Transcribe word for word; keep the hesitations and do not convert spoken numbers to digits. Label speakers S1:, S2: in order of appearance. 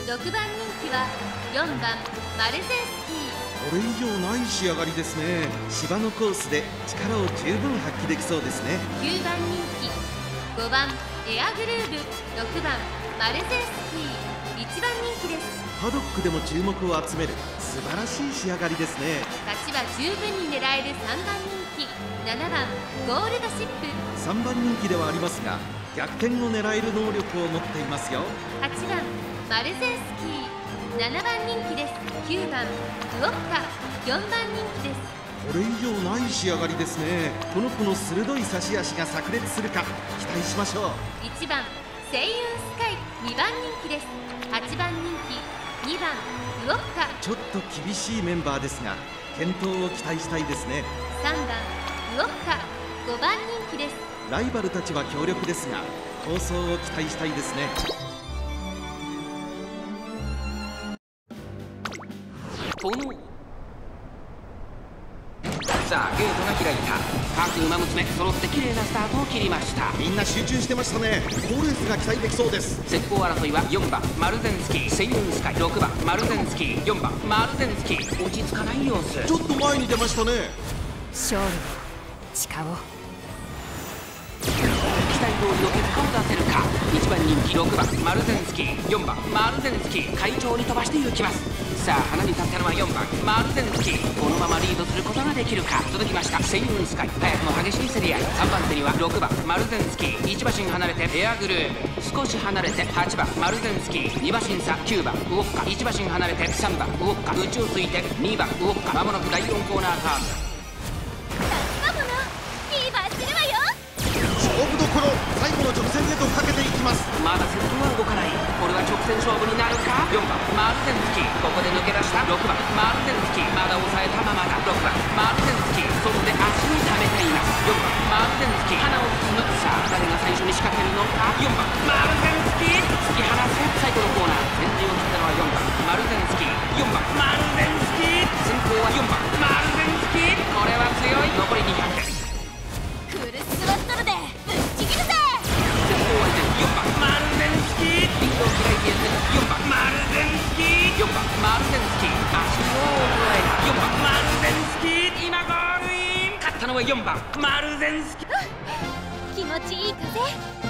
S1: ろくばん人気はよんばんマルゼンスキー。
S2: これ以上ない仕上がりですね。芝のコースで力を十分発揮できそうですね。
S1: きゅうばん人気ごばんエアグルーヴ、ろくばんマルゼンスキー。いちばん人気です。
S2: パドックでも注目を集める素晴らしい仕上がりですね。
S1: 勝ちは十分に狙えるさんばん人気ななばんゴールドシップ。
S2: さんばん人気ではありますが逆転を狙える能力を持っていますよ。
S1: はちばんマルゼンスキー。ななばん人気です。きゅうばんウォッカ。よんばん人気です。
S2: これ以上ない仕上がりですね。この子の鋭い差し足が炸裂するか期待しましょう。
S1: いちばん星雲スカイ。にばん人気です。はちばん人気にばんウォッカ。
S2: ちょっと厳しいメンバーですが健闘を期待したいですね。
S1: さんばんウォッカ。ごばん人気です。
S2: ライバルたちは強力ですが好走を期待したいですね。
S3: このさあゲートが開いた。各馬娘揃って綺麗なスタートを切りました。
S2: みんな集中してましたね。好レースが期待できそうです。
S3: 先行争いはよんばんマルゼンスキー、星雲スカイ。ろくばんマルゼンスキー、よんばんマルゼンスキー。落ち着かない様子。
S2: ちょっと前に出ましたね。
S4: 勝利誓おう。
S3: 期待通りの結果を出せるか。いちばん人気ろくばんマルゼンスキー、よんばんマルゼンスキー。快調に飛ばして行きます。さあ花に立ったのはよんばんマルゼンスキー。このままリードすることができるか。続きました星雲スカイ。早くも激しい競り合い。さんばん手にはろくばんマルゼンスキー。いち馬身離れてエアグルーヴ。少し離れてはちばんマルゼンスキー。に馬身差きゅうばんウォッカ。いち馬身離れてさんばんウォッカ。内をついてにばんウォッカ。まもなくだいよんコーナーカーブ。
S2: 勝負どころ最後の直線へとかけていきます。
S3: まだ先頭は動かない。これは直線勝負になるか。よんばんマルゼンスキー。ここで抜け出したろくばんマルゼンスキー。まだ抑えたままだ。ろくばんマルゼンスキー。外で足を溜めています。よんばんマルゼンスキー。鼻を包む。さあ誰が最初に仕掛けるのか。よんばんマルゼンスキー。突き放せ。最後のコーナー先陣を切ったのはよんばんマルゼンスキー。よんばんマルゼンスキー。先行はよんばんマルゼンスキー。これは強い。残りにひゃくです。
S4: フルスワットルでぶっちぎるぜ。
S3: 先頭はよんばんマルゼンスキー。リードを開いているよんばんマルゼンスキー。よんばんマルゼンスキー。足を捉えたよんばんマルゼンスキー。今ゴールイン。勝ったのはよんばんマルゼンスキー。
S4: 気持ちいい風。